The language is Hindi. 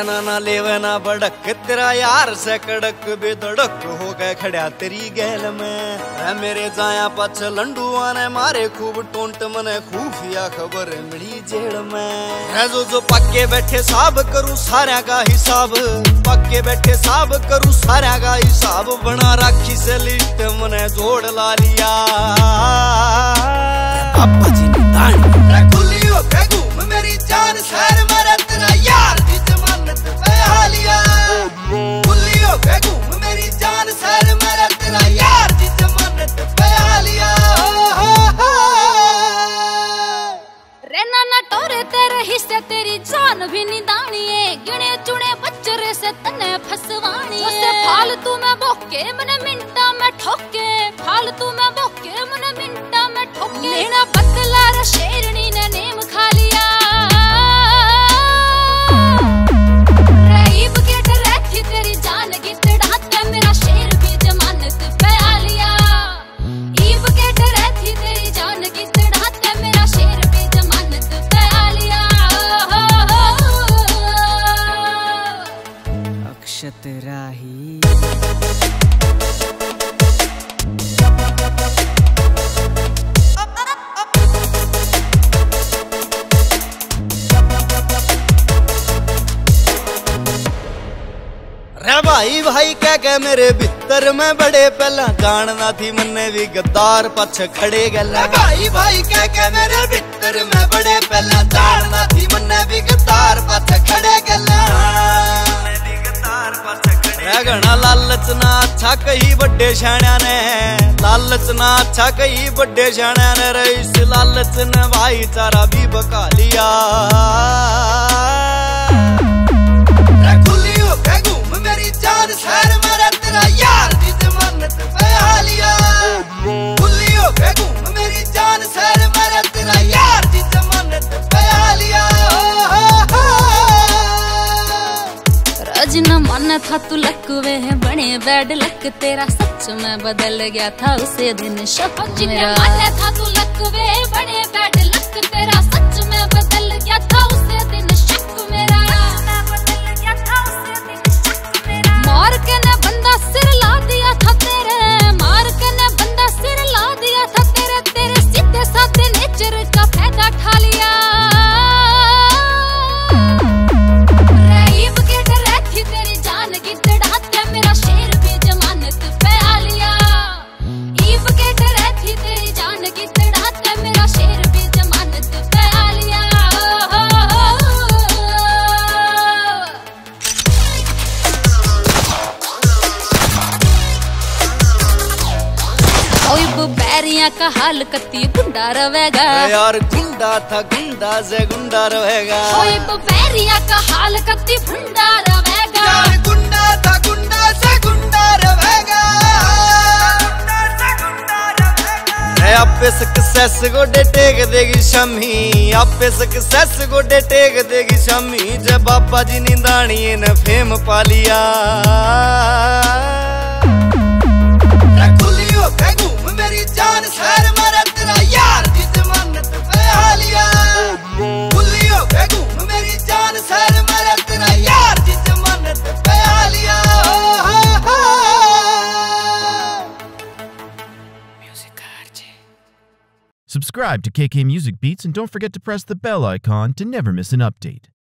रहना ना लेवे ना बड़क, तेरा यार से कड़क बेधड़क हो गए खड़ा तेरी गैल में। है मेरे जाया पछ लंडुआ ने मारे खूब टोंट, मने खुफिया खबर मिली जेल में। है जो पक्के बैठे साब करूं सारा का हिसाब, पक्के बैठे साब करूं सारा का हिसाब। बना राखी से लिस्ट मने जोड़ ला लिया। पापा जी ने दानी खुली हो के घूम मेरी जान शहर मेरा तेरा यार दी जमानत पे हालिया। खुली हो के घूम मेरी जान शहर मेरा तेरा यार दी जमानत पे हालिया। रहना ना टोरे तेरे हिस्से तेरी जान भी निदानी है। गिने चुने बच्चरे से तने फसवानी है। फालतू में बोके मने मिनटा में ठोके, फालतू में बोके मने मिनटा में ठोके। लेना बदला रे शेरनी ने नेम खा लिया। रहीब के डर थी तेरी जान की तड़ाते मेरा शेर भी जमानत पे आ लिया। ईब के डर थी तेरी जान की तड़ाते मेरा शेर भी जमानत पे आ लिया। अक्षत राही भाई भाई कह के मेरे भीतर में बड़े पहला जानना थी मन्ने भी गद्दार पछ खड़े गला। भाई भाई कह के मेरे भीतर में बड़े पहला जानना थी मन्ने भी गद्दार पछ खड़े गला। घना लालच ना अच्छा कही बड़े शाण्या ने, लालच ना अच्छा कही बड़े शाण्या ने। रईस लालच ने भाईचारा भी बका लिया। जान शहर मेरा तेरा यार दी जमानत पे हालिया। खुली हो के घूम मेरी जान शहर मेरा तेरा यार दी जमानत पे हालिया। रज न माना था तू लकवे है बने बैड लक तेरा सच में बदल गया था उसे दिन शक मेरा। माना था तू लकवे बने बैड लक तेरा सच में बदल गया था उसे दिन शक मेरा। मार के ने बंदा सिर ला दिया था तेरे, मार के ने बंदा सिर ला दिया था तेरे। तेरे सीधे साधे नेचर का फायदा उठा लिया। रहीब के डर थी तेरी जान की तड़ाते मेरा शेर भी जमानत पे आ लिया। ईब के डर थी तेरी जान की तड़ाते मेरा शेर भी जमानत पे आ लिया। बैरिया का हाल कत्ती गुंडा रहेगा यार। गुंडा था गुंडा से गुंडा रहेगा। बैरिया का हाल कत्ती गुंडा रहेगा यार। गुंडा था गुंडा से गुंडा रहेगा। आपे सक्सेस गोडे टेक देगी शमी, आपे सक्सेस गोडे टेक देगी शमी। जब बाबा जी निंदानी ने फेम पा लिया। खुली हो के घूम मेरी जान शहर मेरा तेरा यार दी जमानत पे हालिया। खुली हो के घूम मेरी जान शहर मेरा तेरा यार दी जमानत पे हालिया। Subscribe to KK Music Beats and don't forget to press the bell icon to never miss an update.